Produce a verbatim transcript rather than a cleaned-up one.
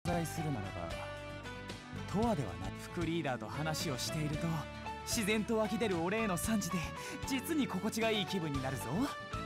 在するならばとわではない。副リーダーと話をしていると自然と湧き出る俺への賛辞で実に心地がいい気分になるぞ。